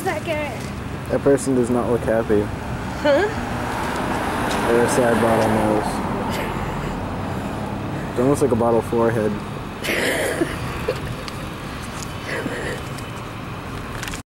is that guy? That person does not look happy. Huh? They're a sad bottle nose. It's almost like a bottle forehead.